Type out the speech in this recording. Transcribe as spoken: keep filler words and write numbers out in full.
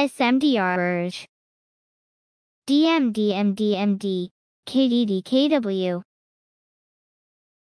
S M D R urge. D M D M D M D, K D D K W.